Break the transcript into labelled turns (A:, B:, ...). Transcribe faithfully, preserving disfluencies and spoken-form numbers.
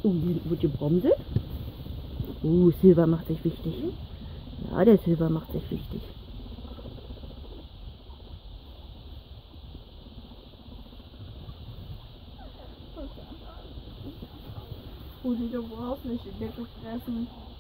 A: Oh, hier wird gebromselt. Uh, Silver macht sich wichtig. Ja, der Silver macht sich wichtig.
B: Rudi, du brauchst nicht in Decke fressen.